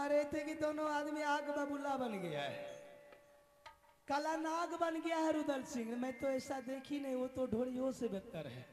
कह रहे थे कि दोनों आदमी आग बबूला बन गया है, काला नाग बन गया है रुदल सिंह। मैं तो ऐसा देखी नहीं, वो तो ढोलियों से बेहतर है।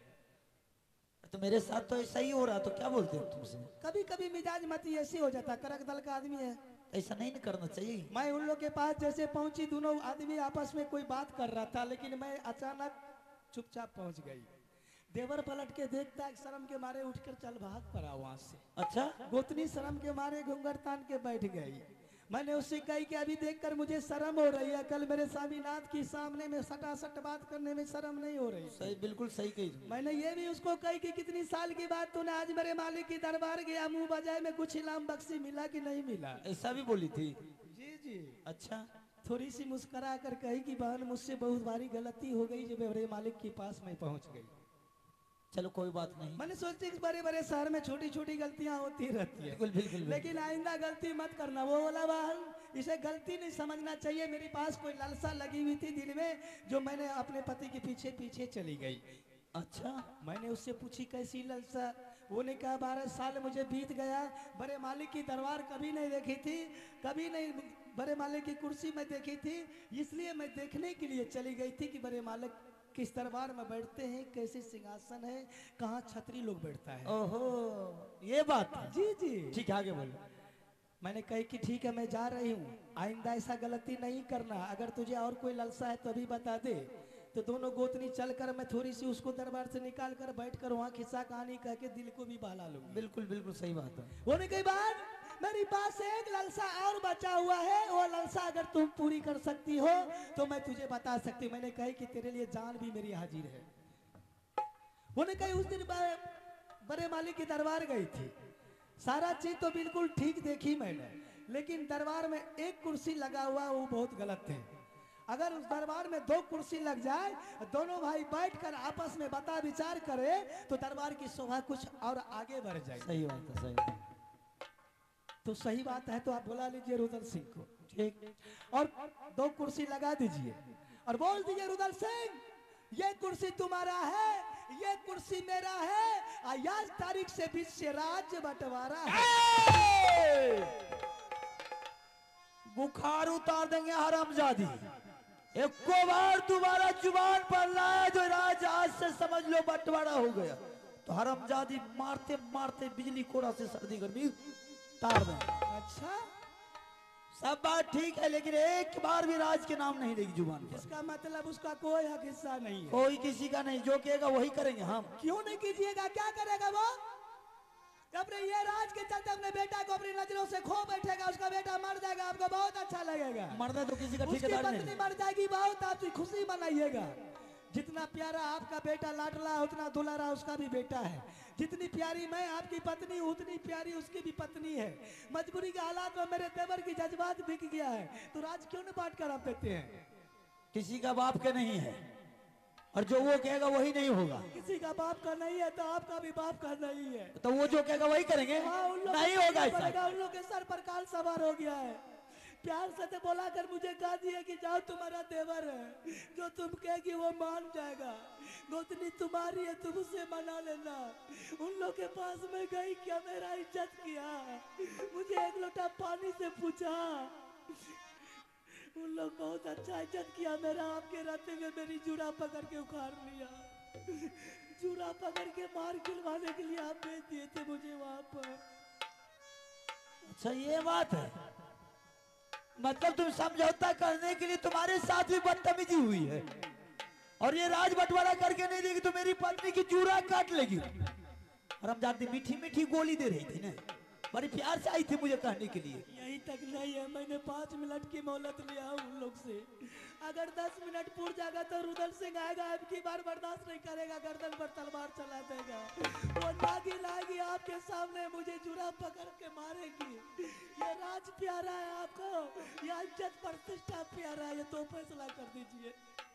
तो मेरे साथ तो ऐसा ही हो रहा, तो क्या बोलते हो तुमसे? कभी कभी मिजाज मती ऐसी हो जाता, करक दल का आदमी है। ऐसा नहीं ना करना चाहिए। मैं उन लोग के पास जैसे पहुंची, दोनों आदमी आपस में कोई बात कर रहा था, लेकिन मैं अचानक चुपचाप पहुंच गई। देवर पलट के देखता है, शर्म के मारे उठकर चल भाग पड़ा वहां से। अच्छा, गोतनी शर्म के मारे घूंघट तान के बैठ गई। मैंने उससे कही कि अभी देखकर मुझे शर्म हो रही है, कल मेरे स्वामीनाथ के सामने में सटासट बात करने में शर्म नहीं हो रही। सही, बिल्कुल सही कही। मैंने ये भी उसको कही कि कितनी साल की बात तूने आज मेरे मालिक की दरबार गया, मुंह बजाए में कुछ इनाम बख्शी मिला कि नहीं मिला? ऐसा भी बोली थी? जी जी। अच्छा, थोड़ी सी मुस्कुरा कर कही कि बहन मुझसे बहुत भारी गलती हो गई जब मेरे मालिक के पास मैं पहुंच गई। चलो कोई बात नहीं। मैंने सोचा कि बड़े बड़े शहर में छोटी छोटी गलतियां होती रहती है, बिल्कुल बिल्कुल, लेकिन आइंदा गलती मत करना। वो बोला बहन इसे गलती नहीं समझना चाहिए, मेरे पास कोई लालसा लगी हुई थी दिल में, जो मैंने अपने पति के पीछे पीछे चली गई। अच्छा, मैंने उससे पूछी कैसी लालसा? वो ने कहा 12 साल मुझे बीत गया, बड़े मालिक की दरबार कभी नहीं देखी थी, कभी नहीं बड़े मालिक की कुर्सी में देखी थी, इसलिए मैं देखने के लिए चली गई थी कि बड़े मालिक किस दरबार में बैठते हैं, कैसे सिंहासन है, कहाँ छतरी लोग बैठता है। ओहो, ये बात है। जी जी। ठीक है, आगे बोलो। मैंने कही कि ठीक है मैं जा रही हूँ, आइंदा ऐसा गलती नहीं करना, अगर तुझे और कोई लालसा है तो अभी बता दे। तो दोनों गोतनी चलकर मैं थोड़ी सी उसको दरबार से निकाल कर बैठकर वहाँ खिस्सा कहानी कह के दिल को भी बहला लूंगी। बिल्कुल बिल्कुल सही बात है। होने के बाद मेरी पास एक लालसा और बचा हुआ है, वो लालसा अगर तुम पूरी कर सकती हो तो मैं तुझे बता सकती हूँ। मैंने कही कि तेरे लिए जान भी मेरी हाजिर है। होने कही उस दिन बड़े मालिक की दरबार गई थी, सारा चीज तो बिल्कुल ठीक देखी मैंने, लेकिन दरबार में एक कुर्सी लगा हुआ वो बहुत गलत है। अगर उस दरबार में 2 कुर्सी लग जाए, दोनों भाई बैठकर आपस में बता विचार करे तो दरबार की शोभा कुछ और आगे बढ़ जाए। सही बात है, सही। तो सही बात है, तो आप बुला लीजिए रुदल सिंह को, ठीक, और 2 कुर्सी लगा दीजिए और बोल दीजिए रुदल सिंह ये कुर्सी तुम्हारा है, ये कुर्सी मेरा है, आज तारीख से बीच से राज्य बंटवारा है। बुखार उतार देंगे हरामजादी। एक को बार दोबारा जुबान पर लाया जो राज, आज से समझ लो बंटवारा हो गया। तो हरामजादी मारते मारते बिजली कोड़ा से सर्दी गर्मी तार दें। अच्छा, सब बात ठीक है, लेकिन एक बार भी राज के नाम नहीं लेगी जुबान पर। इसका मतलब उसका कोई हक हिस्सा नहीं है, कोई किसी का नहीं, जो कहेगा वही करेंगे हम। क्यों नहीं कीजिएगा? क्या करेगा वो? अपने ये राज के चलते अपने बेटा को अपनी नजरों से खो बैठेगा, उसका बेटा मर जाएगा, आपको बहुत अच्छा लगेगा। मरना तो किसी का उसकी ठेकेदार पत्नी नहीं। मर जाएगी, बहुत आप खुशी मनाइएगा। जितना प्यारा आपका बेटा लाडला है, उतना दुलारा उसका भी बेटा है। जितनी प्यारी मैं आपकी पत्नी हूँ, उतनी प्यारी उसकी भी पत्नी है। मजबूरी के हालात में मेरे देवर की जज्बात बिक गया है, तो राज क्यों न बांट कर आप देते हैं? किसी का बाप के नहीं है, और जो वो कहेगा वही नहीं होगा। किसी का बाप का नहीं है तो आपका भी बाप का नहीं है, तो वो जो कहेगा वही करेंगे। हाँ, नहीं होगा ऐसा। उन लोग के सर पर काल सवार हो गया है। प्यार से तो बोला कर मुझे कहा दिया कि जाओ तुम्हारा देवर है, जो तुम कहेगी वो मान जाएगा, गोतनी तुम्हारी है तुम उसे मना लेना। उन लोग के पास में गई, क्या मेरा इज्जत किया, मुझे एक लोटा पानी से पूछा, उन लोग बहुत अच्छा इज्जत किया मेरा। आपके रास्ते में मेरी जूड़ा पकड़ के उखाड़ लिया, जूड़ा पकड़ के मार खिलवाने के लिए आप भेज दिए थे मुझे वहां पर। अच्छा, ये बात है, मतलब तुम समझौता करने के लिए तुम्हारे साथ भी बदतमीजी हुई है, और ये राज बंटवारा करके नहीं देगी तो मेरी पत्नी की जूड़ा काट लेगी। हरामजादी मीठी मीठी गोली दे रही थी ना, बड़ी प्यार से आई थी मुझे कहने के लिए। यही तक नहीं है, मैंने 5 मिनट की मोहलत लिया उन लोग से। अगर 10 मिनट पूर जाएगा तो रुदल सिंह आएगा, अब की बार बर्दाश्त नहीं करेगा, गर्दन पर तलवार चला देगा। वो नागी लागी आपके सामने मुझे जुड़ा पकड़ के मारेगी। ये राज प्यारा है आपको या इज्जत प्रतिष्ठा प्यारा है, ये तो फैसला कर दीजिए।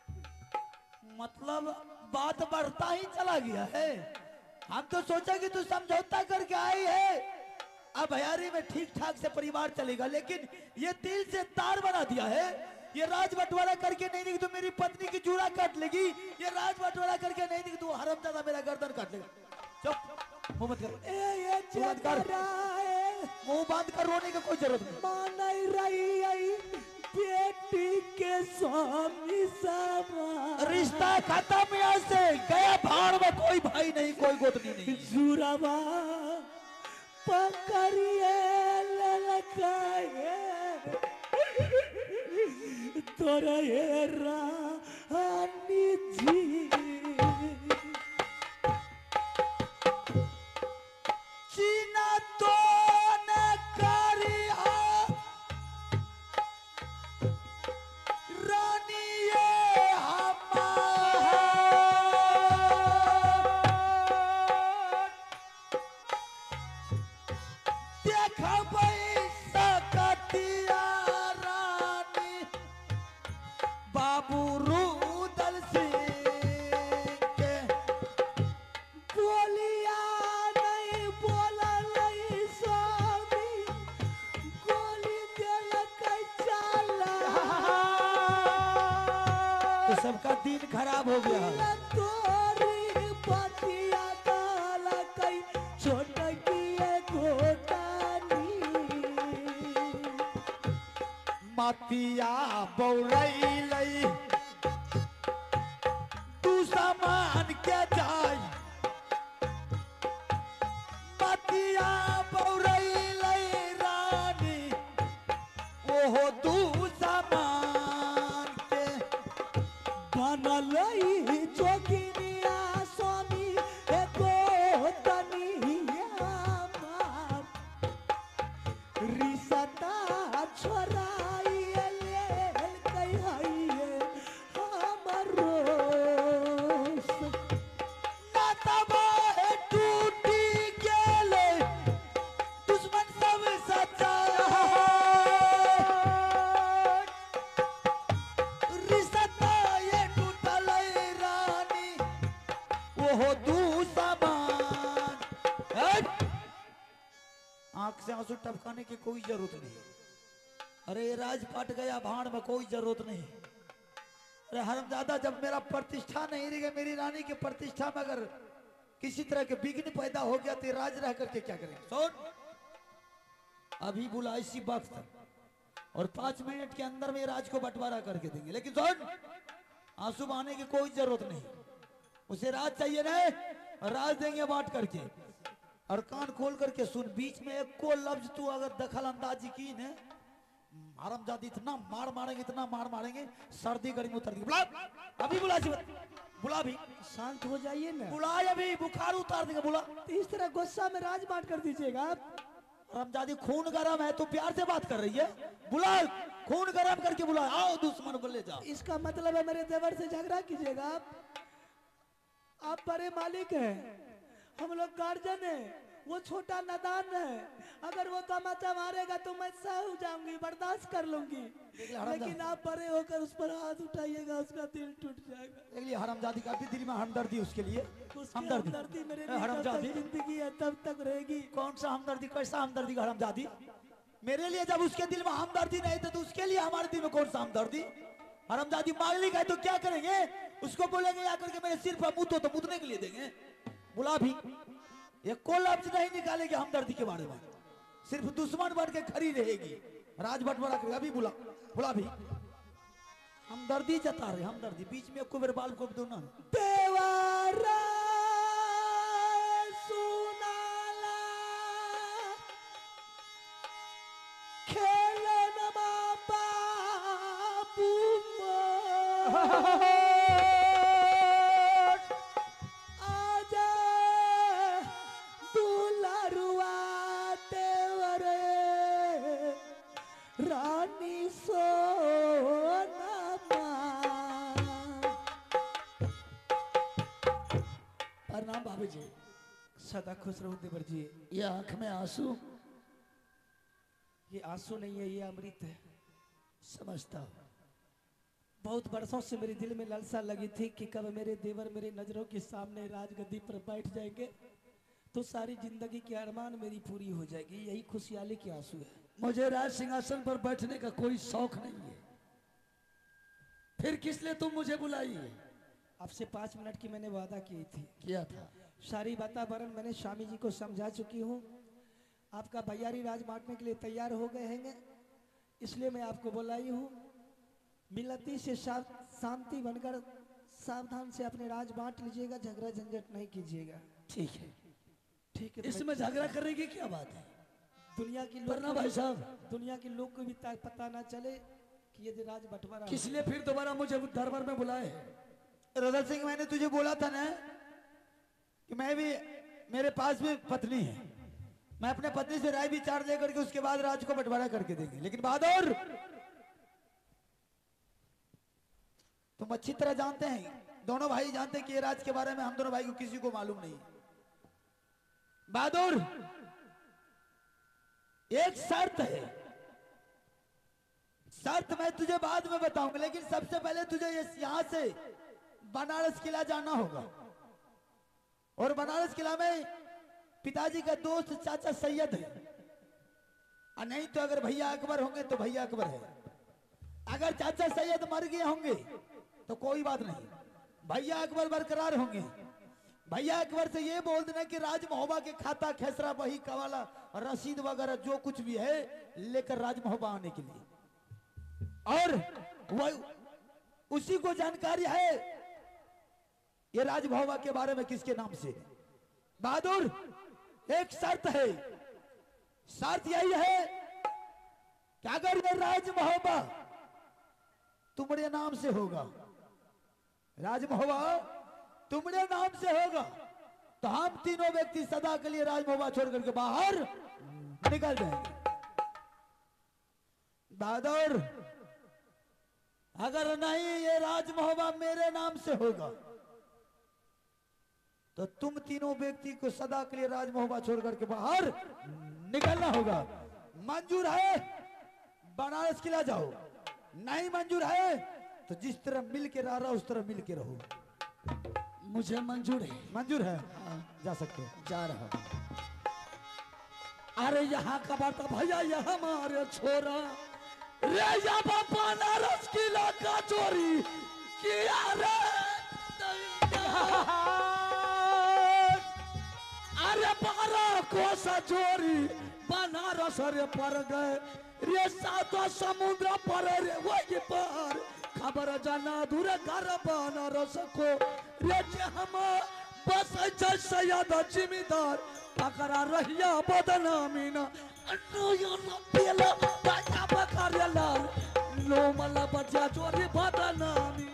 मतलब बात बढ़ता ही चला गया है। हम तो सोचा कि तू समझौता करके आई है, अब भयारी में ठीक ठाक से परिवार चलेगा, लेकिन ये तिल से तार बना दिया है। ये राज बंटवारा करके नहीं देगी तो मेरी पत्नी की जूड़ा काट लेगी, ये राज बंटवारा करके नहीं देगी तो हरामजादा मेरा गर्दन काट लेगा। चुप, मुंह मत कर। ये चल रहा है मुंह बांध कर रोने की कोई जरूरत नहीं। मानई रही आई बेटी के स्वामी समा। रिश्ता खत्म यहाँ से, गया भाड़ में, कोई भाई नहीं, कोई गोतनी नहीं। जुरावा पकड़िए ललकाए तोरा ये रानी जी। चीना तो न करिया रानी ये हमार। देखबै सकतिया रानी बाबू रुदल सिंह के। बोलिया नहीं बोला नहीं स्वामी गोली देलक चाला। तो सबका दिन खराब हो गया। तोरी बतिया कालक छोटकी गोटानी। मतिया बौरैलै तू सामान के जाय। मतिया बौरैलै रानी ओहो तू सामान के। बनल जोगिनिया स्वामी एगो तनिया मार। रिसता छोराइए लेल कहिए हमरो। नातवा टूटी गेलै दुश्मन सब सच्चा। रिश्ता ये टूटलै रानी ओहो दू सामान। आंख से आंसू टपकाने की कोई जरूरत नहीं। अरे ये राज फट गया भाड़ में, कोई जरूरत नहीं। अरे हरमजादा, जब मेरा प्रतिष्ठा नहीं रही, मेरी रानी की प्रतिष्ठा में अगर किसी तरह के विघ्न पैदा हो गया तो ये राज रह करके क्या करेंगे। सुन, अभी बुला इसी वक्त और 5 मिनट के अंदर में राज को बंटवारा करके देंगे। लेकिन सुन, आंसू बहाने की कोई जरूरत नहीं। उसे राज चाहिए ना, राज देंगे बांट करके। और कान खोल करके सुन, बीच में एक को लफ्ज तू अगर दखल अंदाजी की ने, हरामजादी इतना मार मारेंगे, इतना मार मारेंगे, सर्दी गर्मी उतर देंगे। बुला, अभी बुला जी, बुला भी। शांत हो जाइए ना। बुला अभी, बुखार उतार देंगे। बुला। तो इस तरह गुस्सा में राज बांट कर दीजिएगा आप। हरामजादी खून गरम है, तू प्यार से बात कर रही है। बुला, खून गरम करके बुला। आओ दुश्मन को ले जाओ। इसका मतलब है मेरे देवर से झगड़ा कीजिएगा आप बड़े मालिक हैं, हम लोग गार्जियन हैं, वो छोटा नादान है। अगर वो तमाचा मारेगा तो मैं सह जाऊंगी, बर्दाश्त कर लूंगी। लेकिन आप बड़े होकर उस पर हाथ उठाइएगा, उसका दिल टूट जाएगा। हरामजादी का भी दिल में हमदर्दी उसके लिए। हमदर्दी मेरे लिए तब तक जिंदगी है, तब तक रहेगी। कौन सा हमदर्दी, कैसा हमदर्दी का हरामजादी? मेरे लिए जब उसके दिल में हमदर्दी नहीं था तो उसके लिए हमारे दिल में कौन सा हमदर्दी? हरामजादी मालिक है तो क्या करेंगे? उसको बोलेंगे आकर के मेरे सिर पर मुतो तो मुतने के लिए देंगे। बुला भी, ये कोई लफ्ज नहीं निकालेगी हमदर्दी के बारे में, सिर्फ दुश्मन बन के खड़ी रहेगी। राज बंटवारा करेगा। अभी बुला, बुला भी। हमदर्दी जता रहे, हमदर्दी। बीच में को मेरे बाल को दो ना। देवारा सुनाला खेलन बाबू आजा दुलारुआ देवरे रानी सोना। प्रणाम बाबू जी, सदा खुश रहो देवर जी। ये आंख में आंसू, ये आंसू नहीं है, ये अमृत है। समझता हूं। बहुत बरसों से मेरे दिल में लालसा लगी थी कि कब मेरे देवर मेरे नजरों के सामने राजगद्दी पर बैठ जाएंगे तो सारी जिंदगी की अरमान मेरी पूरी हो जाएगी। यही खुशहाली के आंसू है। मुझे राज सिंहासन पर बैठने का कोई शौक नहीं है, फिर किस लिए तुम मुझे बुलाई? आपसे 5 मिनट की मैंने वादा की थी, किया था। सारी वातावरण मैंने स्वामी जी को समझा चुकी हूँ। आपका भैयारी राज बांटने के लिए तैयार हो गए हैं, इसलिए मैं आपको बुलाई हूँ। मिलती से शांति बनकर सावधान से अपने राज बांट लीजिएगा, झगड़ा झंझट नहीं कीजिएगा। ठीक है, ठीक है। इसमें झगड़ा करने की क्या बात है? दुनिया की वरना भाई साहब, दुनिया के लोग को भी पता ना चले कि ये राज बंटवारा किस लिए फिर दोबारा मुझे दरबार में बुलाए? रुदल सिंह, मैंने तुझे बोला था ना कि मैं भी, मेरे पास भी पत्नी है, मैं अपने पत्नी से राय विचार लेकर के उसके बाद राज को बंटवारा करके देंगे। लेकिन बहादुर, तुम अच्छी तरह जानते हैं, दोनों भाई जानते हैं कि ये राज के बारे में हम दोनों भाई को किसी को मालूम नहीं। बहादुर, एक शर्त है, शर्त मैं तुझे बाद में बताऊंगा, लेकिन सबसे पहले तुझे यहां से बनारस किला जाना होगा। और बनारस किला में पिताजी का दोस्त चाचा सैयद है, और नहीं तो अगर भैया अकबर होंगे तो भैया अकबर है। अगर चाचा सैयद मर गए होंगे तो कोई बात नहीं, भैया अकबर बरकरार होंगे। भैया अकबर से ये बोल देना कि राज महोबा के खाता खेसरा बही कवाला और रसीद वगैरह जो कुछ भी है लेकर राज महोबा आने के लिए। और वह उसी को जानकारी है ये राज महोबा के बारे में किसके नाम से। बहादुर, एक शर्त है, शर्त यही है कि अगर ये राज महोबा तुम्हारे नाम से होगा, राज महोबा तुम्हारे नाम से होगा, तो हम तीनों व्यक्ति सदा के लिए राज महोबा छोड़ करके बाहर निकल जाएंगे। बहादुर, अगर नहीं ये राज महोबा मेरे नाम से होगा तो तुम तीनों व्यक्ति को सदा के लिए राज महोबा छोड़ करके बाहर निकलना होगा। मंजूर है? बनारस किला जाओ। नहीं मंजूर है तो जिस तरह मिल के रह रहा उस तरह मिल के रहो। मुझे मंजूर है। मंजूर है? जा सकते हो। जा रहा हूं। अरे यहाँ का बात भैया, ये हमारे छोरा रे या बनारस किला का चोरी किया रे। अरे 12 कोस चोरी बनारस रे पर गए रे, 7 समुद्र पर रे वही पर खबर जाना दूर कर बनारस को रे। हम बस सैयद जिम्मेदार पकड़ा रहिया बदनामी न पेला लाल लो मला बचा चोरी बदनामी।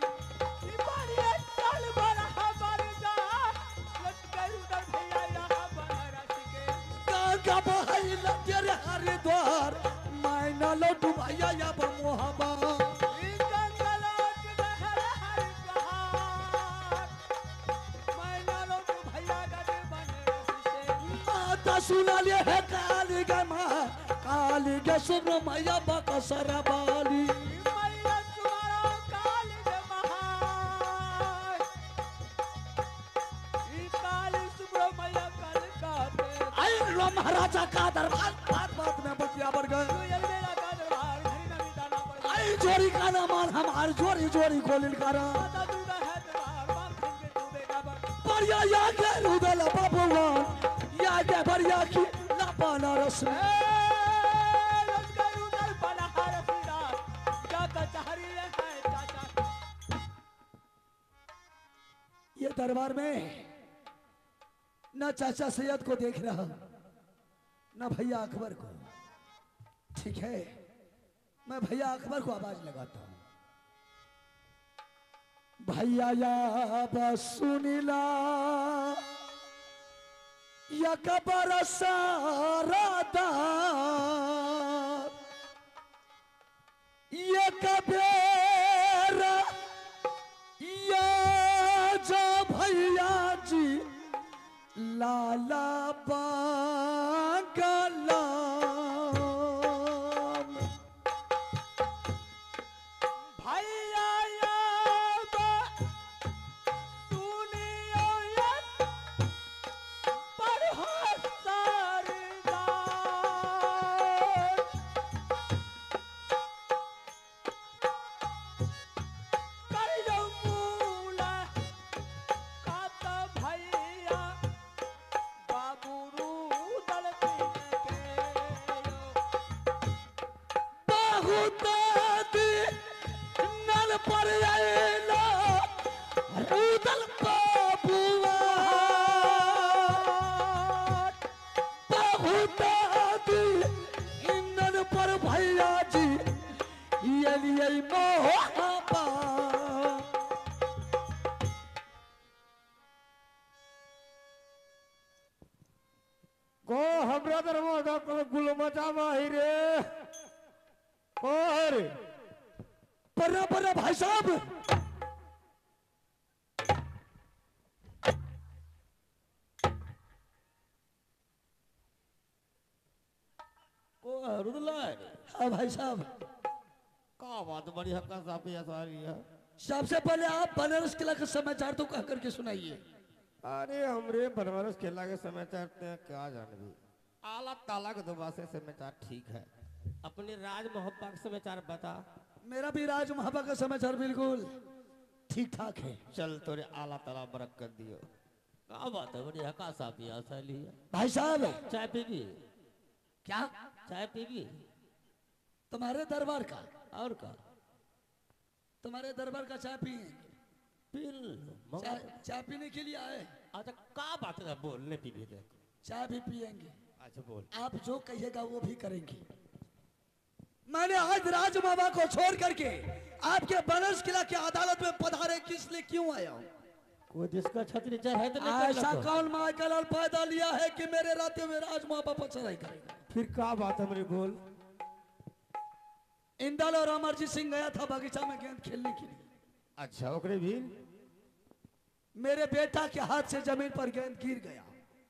तेरे हरिद्वार मायना लड्डू भैया या मोहबा सुनाली है काली गे माँ, काली गे सुब्रमण्य बकसर बाली। महाराजा का दरबार बात बात में बतिया बढ़ गए। आई जोरी का नामान हमार जोरी जोरी खोलिल करा बढ़िया या के रुदल बाबूवान या के बढ़िया की ना बनारस ये दरबार में न चाचा सैयद को देख रहा न भैया अकबर को। ठीक है, मैं भैया अकबर को आवाज लगाता हूं। भैया या बस सुनिला या कबर सारादा ये कबेरा या जा भैया जी लाला बागला भैया सुनियो पर बहुत नल पर आएला रुदल बाबुआ बहुत नल पर भैया जी ये लिए मोहब्बत को हमरा दरवाजा को गुल मचावा ही रे और पर्रा पर्रा भाई साहब को रुदला हाँ भाई साहब का बात बड़ी हक्का साफी सारी है। सबसे पहले आप बनारस किला का समाचार तो कह करके सुनाइए। अरे हमरे बनारस किला के समाचार ते क्या जानबी आला ताला के दुबा से समाचार ठीक है। अपने राज मोहब्बत के समाचार बता। मेरा भी राज महाबा का समाचार बिल्कुल ठीक ठाक है। चल तोरे आला ताला बरकत दियो। क्या बात है बड़ी हक्का साफी साली है। भाई साहब चाय पीबी क्या चाय पीबी तुम्हारे दरबार का और का तुम्हारे दरबार का चाय पिए पी चाय पीने के लिए आए। अच्छा का बात है बोलने पीबी दे चाय भी पिएंगे। अच्छा बोल आप जो कहिएगा वो भी करेंगे। मैंने आज राज बाबा को छोड़ करके आपके बनारस किला की अदालत में पधारे किस लिए क्यों आया हूँ? कोई जिसका छतरी चाहे तो ऐसा कौन माइकल पैदा लिया है कि मेरे राते में राज बाबा पर चढ़ाई करेगा? फिर क्या बात है मेरे बोल। इंदल और अमरजीत सिंह गया था बगीचा में गेंद खेलने के लिए। अच्छा ओकरे भी मेरे बेटा के हाथ से जमीन पर गेंद गिर गया।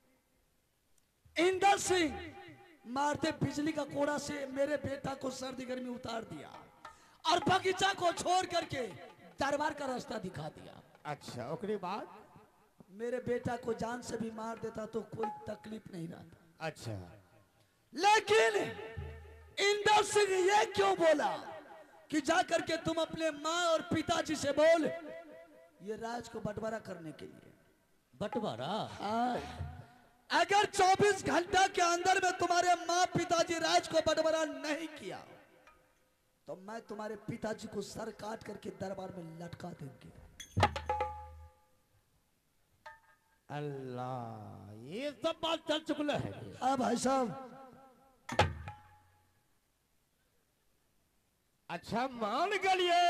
इंदल सिंह मारते बिजली का कोड़ा से मेरे बेटा को सर्दी गर्मी उतार दिया और बगीचा को छोड़ करके दरबार का रास्ता दिखा दिया। अच्छा ओकरे बाद मेरे बेटा को जान से भी मार देता तो कोई तकलीफ नहीं रहता। अच्छा लेकिन इंदर सिंह ये क्यों बोला कि जाकर के तुम अपने माँ और पिताजी से बोल ये राज को बंटवारा करने के लिए। बंटवारा हाँ, अगर 24 घंटा के अंदर में तुम्हारे माँ पिताजी राज को बंटवारा नहीं किया तो मैं तुम्हारे पिताजी को सर काट करके दरबार में लटका देंगे। अल्लाह ये सब बात चल चुकल है। हाँ भाई साहब। अच्छा मान गलिए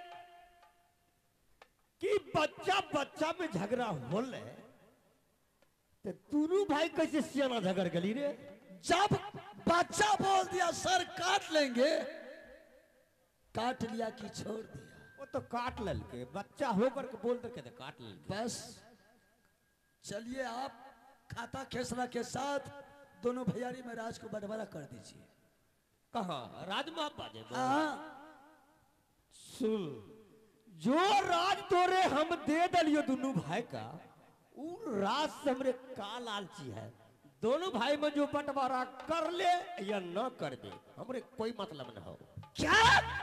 कि बच्चा बच्चा में झगड़ा होले तो दोनों भाई कैसे सियाना झगड़ गली रे। जब बच्चा बोल दिया सर काट लेंगे, काट लिया कि छोड़ दिया? वो तो काट ललके बच्चा होकर के बोल करके तो काट ललके बस चलिए आप खाता खेसरा के साथ दोनों भैयारी में राज को बंटवारा कर दीजिए। कहा राज बाजे हाँ, सुन जो राज तोरे हम दे दलियो दोनों भाई का उ राज से हमरे का लालची है। दोनों भाई में जो बंटवारा कर ले या न कर दे हमरे कोई मतलब न हो। क्या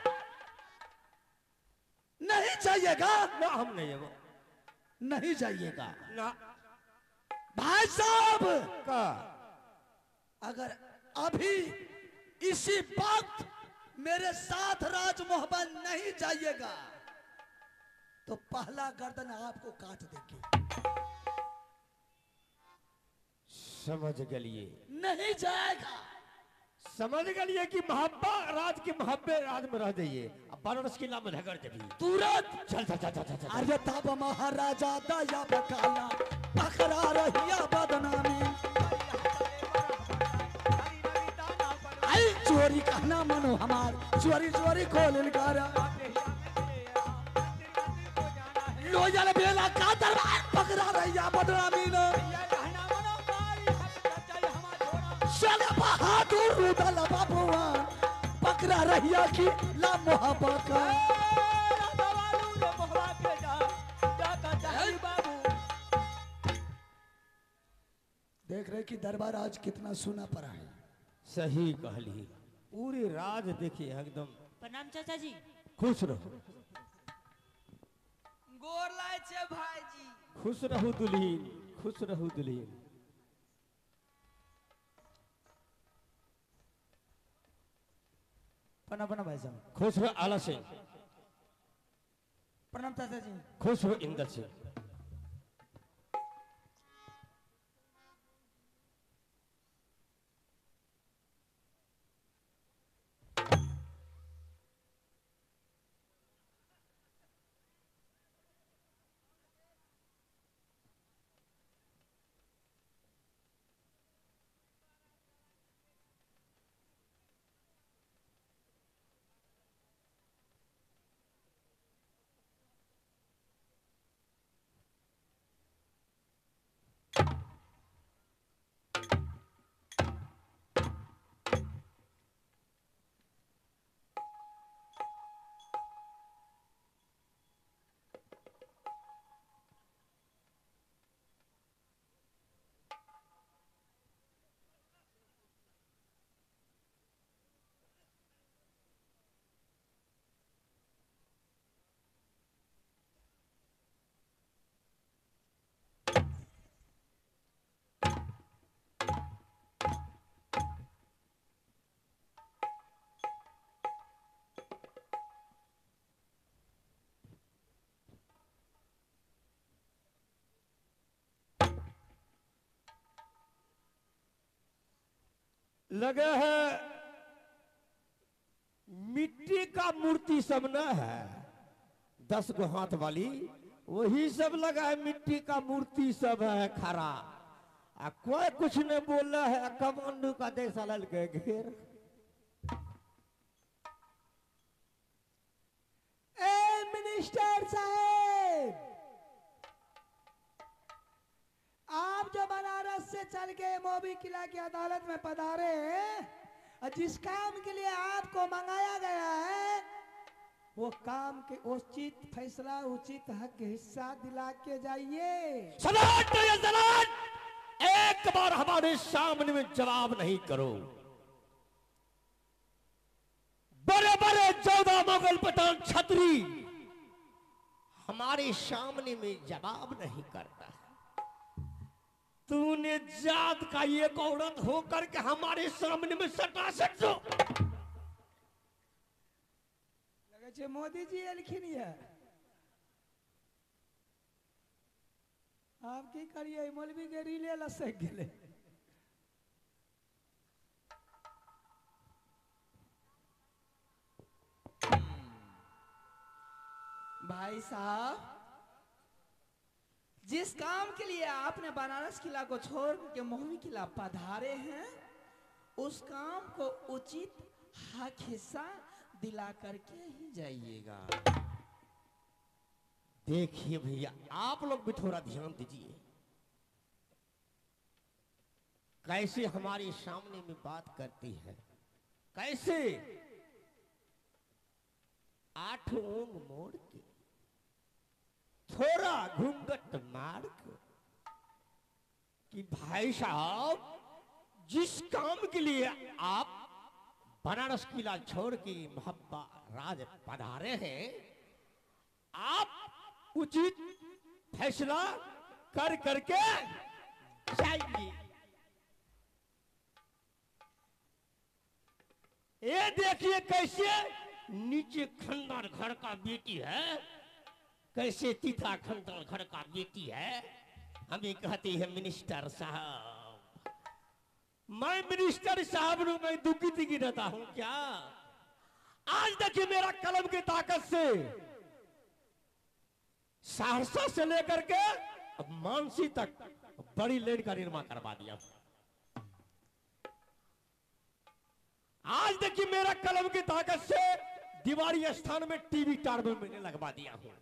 नहीं चाहिएगा? ना हम नहीं है नहीं चाहिएगा ना भाई साहब। का अगर अभी इसी वक्त मेरे साथ राज मोहब्बत नहीं जाइएगा तो पहला गर्दन आपको काट देंगे। समझ गलिए नहीं जाएगा। समझ गलिए कि महाब्बा राज के महाब्बे राज में रह जाइए। अब बनारस किला में झगड़ जभी तुरंत चल चल चल चल चल चल। अरे तब महाराजा दया बकाला पकड़ा रहिया बदनामी। आई चोरी कहना मनो हमार चोरी चोरी खोल लोजल बेला का दरबार पकड़ा रहिया बदनामी न चले बहादुर रुदल बाबुआ पकड़ा रहिया की ला मोहब्बत का। देख रहे कि दरबार आज कितना सुना पड़ा है। सही कहली पूरे राज देखिए एकदम। प्रणाम चाचा जी। खुश रहो गोर लाय छे भाईजी। खुश रहो दुल्हीन खुश रहो दुल्हीन। प्रणाम प्रणाम भाई साहब। खुश हो आला सिंह, प्रणाम चाचा जी। खुश हो इंदर सिंह। लगे है मिट्टी का मूर्ति सब न है, 10 गो हाथ वाली वही सब लगा है, मिट्टी का मूर्ति सब है खरा। आ कोई कुछ नहीं बोल रहा है, कमांडो का देख साला के घेर। ए मिनिस्टर साहब, आप जो बनारस से चल के मोबी किला की अदालत में पधारे हैं और जिस काम के लिए आपको मंगाया गया है वो काम के उचित फैसला, उचित हक हिस्सा दिला के जाइए। सलाट या सलाट, एक बार हमारे सामने में जवाब नहीं करो। बड़े बड़े 14 मुगल पठान छतरी हमारे सामने में जवाब नहीं करता। तूने जात का एक औरत होकर के हमारे सामने में सटा सकते हो? लगे छे मोदी जी एलखिन है, आप की करिए, मौलवी के रीले लसक गेले। भाई साहब, जिस काम के लिए आपने बनारस किला को छोड़ के मोहवी किला पधारे हैं उस काम को उचित हक हिस्सा दिला करके ही जाइएगा। देखिए भैया, आप लोग भी थोड़ा ध्यान दीजिए, कैसे हमारे सामने में बात करती है, कैसे 8 ओंग मोड़ के, थोड़ा घूंघट मार के, कि भाई साहब जिस काम के लिए आप बनारस किला छोड़ के मोहब्बा राज पधारे हैं, आप उचित फैसला कर करके जाइए। ये देखिए कैसे नीचे खंडर घर का बेटी है, कैसे तीता खंडर घर का बेटी है। हमें कहती है मिनिस्टर साहब, मैं मिनिस्टर साहब रू मैं दुखी दिखी रहता हूं क्या? आज देखिए मेरा कलम की ताकत से सहरसा से लेकर के अब मानसी तक बड़ी लेन का निर्माण करवा दिया। आज देखिए मेरा कलम की ताकत से दीवारी स्थान में टीवी टावर मैंने लगवा दिया हूं।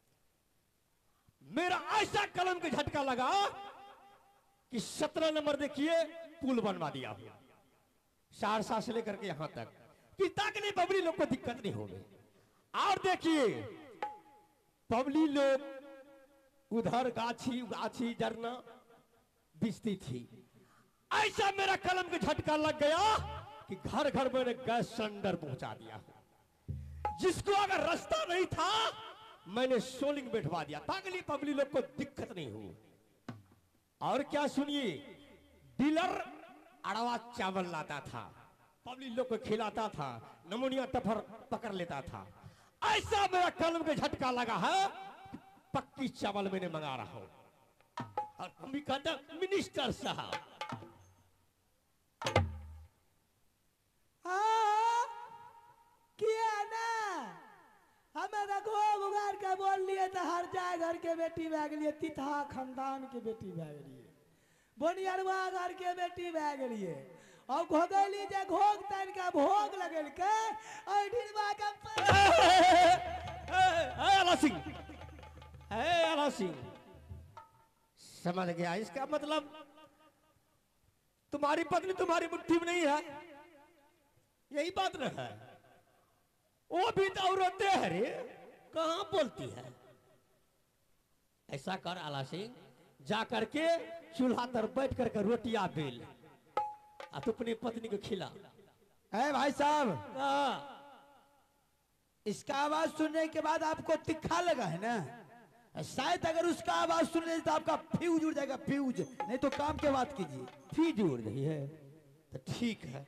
मेरा ऐसा कलम के झटका लगा कि 17 नंबर देखिए पुल बनवा दिया हूं, सहरसा से लेकर के यहां तक, कि ताकि पब्लिक लोग को दिक्कत नहीं होगी। और देखिए पब्लिक लोग उधर गाछी गाछी जरना बिजती थी, ऐसा मेरा कलम के झटका लग गया कि घर घर मैंने गैस सिलेंडर पहुंचा दिया। जिसको अगर रास्ता नहीं था मैंने सोलिंग बैठवा दिया ताकि पब्लिक लोग को दिक्कत नहीं हो। और क्या सुनिए, डीलर अड़वा चावल लाता था पब्लिक लोग को खिलाता था, नमूनिया टफर पकड़ लेता था। ऐसा मेरा कलम के झटका लगा है, पक्की चावल मैंने मंगा रहा हूं। और हम भी कहते हैं मिनिस्टर साहब। किया ना हमें रखो बुगार का बोल लिए तो हर जाए घर के बेटी भाग लिए, तिथा खानदान के बेटी भाग लिए, बोनियरवा घर के बेटी भाग लिए, और घोगली जे घोग तन का भोग लगल के और ढिलवा का आला सिंह, आला सिंह, समझ गया? इसका मतलब तुम्हारी पत्नी तुम्हारी मुट्ठी में नहीं है, यही बात न है? वो भी तो औरतें है रे, कहां बोलती है? ऐसा कर आला सिंह, जा करके चूल्हा पर बैठ करके रोटियां बेल, अब तो अपनी पत्नी को खिला। है भाई साहब, इसका आवाज सुनने के बाद आपको तिखा लगा है ना? शायद अगर उसका आवाज सुनने तो आपका फ्यूज उड़ जाएगा, फ्यूज। नहीं तो काम के बात कीजिए। फ्यूज उड़ रही है तो ठीक है।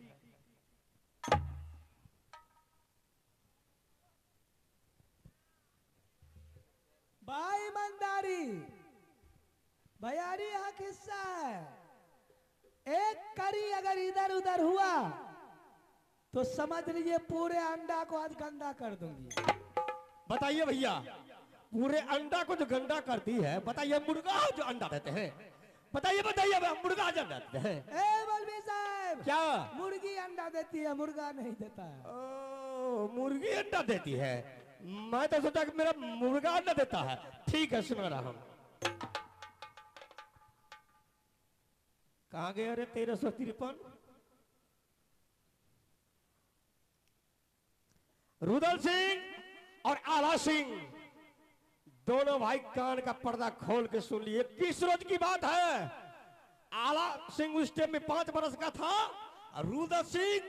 भाई ईमानदारी भैयारी यहाँ किस्सा है, एक करी अगर इधर उधर हुआ तो समझ लीजिए पूरे अंडा को आज गंदा कर दूंगी। बताइए भैया, पूरे अंडा को जो गंदा करती है, बताइए मुर्गा जो अंडा देते हैं, बताइए बताइए मुर्गा जो अंडा देते हैं। ए मौलवी साहब, क्या मुर्गी अंडा देती है, मुर्गा नहीं देता है। ओ, मुर्गी अंडा देती है? मैं तो सोचा कि मेरा मुर्गा अंडा देता है। ठीक है, सुना रहा हूं। कहां गए? अरे 1353 रुदल सिंह और आला सिंह दोनों भाई कान का पर्दा खोल के सुन लिए। किस रोज की बात है? आला सिंह उस टाइम में 5 बरस का था, और रुदल सिंह,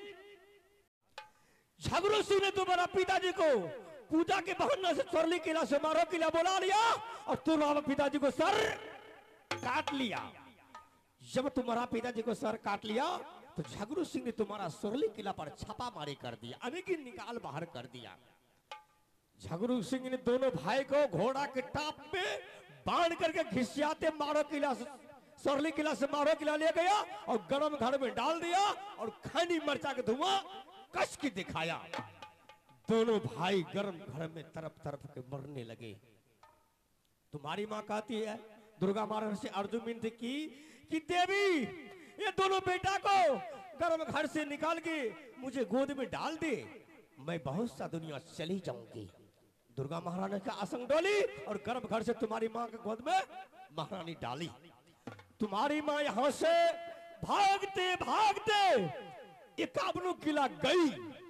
झगड़ू सिंह ने तुम्हारा पिताजी को पूजा के बहाने से स्वरली किला से मारो किला बुला लिया, और तुम्हारा पिताजी को सर काट लिया। जब तुम्हारा पिताजी को सर काट लिया तो झगड़ू सिंह ने तुम्हारा सुरली किला पर छापामारी कर दिया, यानी कि निकाल बाहर कर दिया। झगड़ू सिंह ने दोनों भाई को घोड़ा के टाप पे बांध करके घिसियाते मारो किला से, सुरली किला से मारो किला ले गया और गरम घर में डाल दिया, और खैनी मरचा के धुआं कस के दिखाया। दोनों भाई गरम घर में तरफ तरफ के मरने लगे। तुम्हारी माँ कहती है, दुर्गा महाराज से अर्जुन विनती की कि देवी, ये दोनों बेटा को गर्म घर से निकाल के मुझे गोद में डाल दे, मैं बहुत सा दुनिया चली जाऊंगी। दुर्गा महारानी का आसन डोली और गर्म घर से तुम्हारी माँ के गोद में महारानी डाली। तुम्हारी माँ यहाँ से भागते भागते 51 किला गई।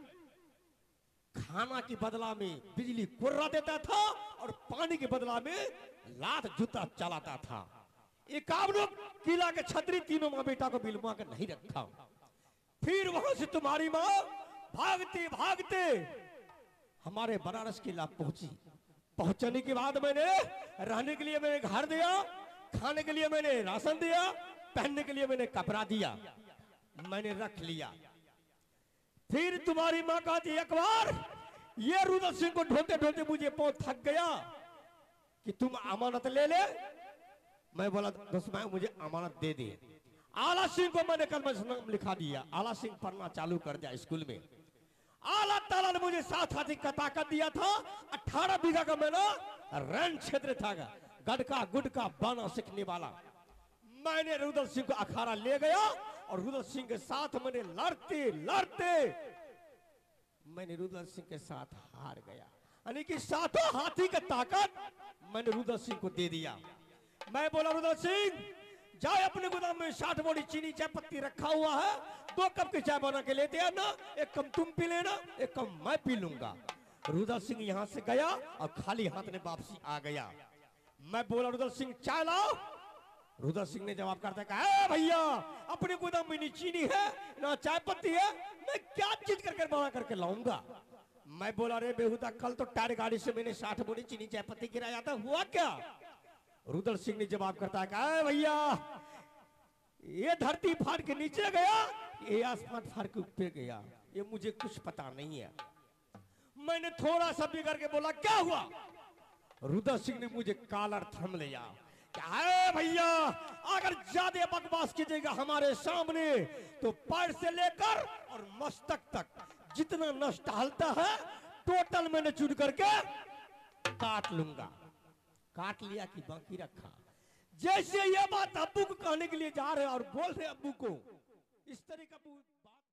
खाना के बदला में बिजली कुर्रा देता था और पानी के बदला में लात जूता चलाता था। 51 किला के छतरी तीनों माँ बेटा को बिलवा कर नहीं रखा। फिर वहां से तुम्हारी माँ भागते भागते हमारे बनारस किला पहुंची। पहुंचने के बाद मैंने रहने के लिए मैंने घर दिया, खाने के लिए मैंने राशन दिया, पहनने के लिए मैंने कपड़ा दिया, मैंने रख लिया। फिर तुम्हारी माँ कहती एक बार, ये रुदल सिंह को ढूंढते ढूंढते मुझे बहुत थक गया कि तुम अमानत ले ले। मैं बोला दोस्त भाई मुझे अमानत दे दे। आला सिंह को मैंने कल में लिखा दिया, आला सिंह पढ़ना चालू कर दिया स्कूल में। आला ताला ने मुझे 7 हाथी का ताकत दिया था। 18 बीघा का मेरा रण क्षेत्र था, गडका गुडका बाना सीखने वाला। मैंने रुदल सिंह को अखाड़ा ले गया और रुदल सिंह के साथ मैंने लड़ते लड़ते मैंने रुदल सिंह के साथ हार गया, यानी कि 7 हाथी का ताकत मैंने रुदल सिंह को दे दिया। मैं बोला रुदल सिंह जाए अपने गोदाम में 60 बोरी चीनी चाय पत्ती रखा हुआ है, 2 कप की चाय बना के लेते आना, 1 कप तुम पी लेना, 1 कप मैं पी लूंगा। रुदल सिंह यहाँ से गया और खाली हाथ में वापसी आ गया। मैं बोला रुदल सिंह चाय लाओ। रुदल सिंह ने जवाब करता कहा, भैया अपने गोदाम में नहीं चीनी है ना चाय पत्ती है, मैं क्या चीज करके बना करके लाऊंगा। मैं बोला रे बेहुदा, कल तो टायर गाड़ी से मैंने 60 बोरी चीनी चाय पत्ती गिराया था, हुआ क्या? रुदल सिंह ने जवाब करता है भैया ये धरती फाड़ के नीचे गया ये आसमान फाड़ के ऊपर गया, ये मुझे कुछ पता नहीं है। मैंने थोड़ा सा बिगड़ के बोला क्या हुआ? रुद्र सिंह ने मुझे कॉलर थम लिया। क्या है भैया, अगर ज्यादा बकवास कीजिएगा हमारे सामने तो पैर से लेकर और मस्तक तक जितना नस टहलता है टोटल मैंने चुन करके काट लूंगा। काट लिया कि बाकी रखा। जैसे ये बात अब्बू को कहने के लिए जा रहे और बोल रहे अब्बू को, इस तरह का